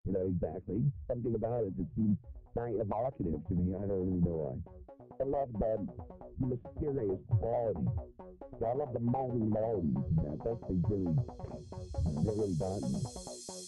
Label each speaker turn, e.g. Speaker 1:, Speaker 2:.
Speaker 1: Exactly. Something about it that seems very evocative to me. I don't really know why. I love the mysterious quality. I love the moldy melodies. That's really, really got me.